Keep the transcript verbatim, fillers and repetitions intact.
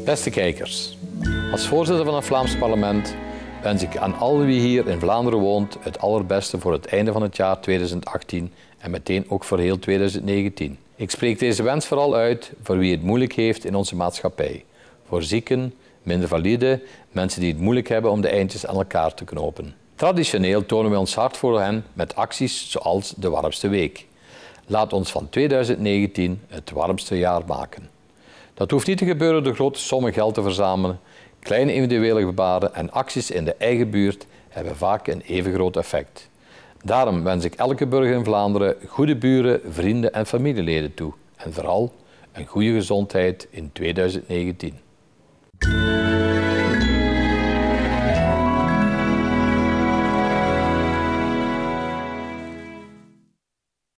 Beste kijkers, als voorzitter van het Vlaams parlement wens ik aan al wie hier in Vlaanderen woont het allerbeste voor het einde van het jaar tweeduizend achttien en meteen ook voor heel tweeduizend negentien. Ik spreek deze wens vooral uit voor wie het moeilijk heeft in onze maatschappij. Voor zieken, minder valide, mensen die het moeilijk hebben om de eindjes aan elkaar te knopen. Traditioneel tonen we ons hart voor hen met acties zoals de warmste week. Laat ons van tweeduizend negentien het warmste jaar maken. Dat hoeft niet te gebeuren door grote sommen geld te verzamelen. Kleine individuele gebaren en acties in de eigen buurt hebben vaak een even groot effect. Daarom wens ik elke burger in Vlaanderen goede buren, vrienden en familieleden toe. En vooral een goede gezondheid in tweeduizend negentien.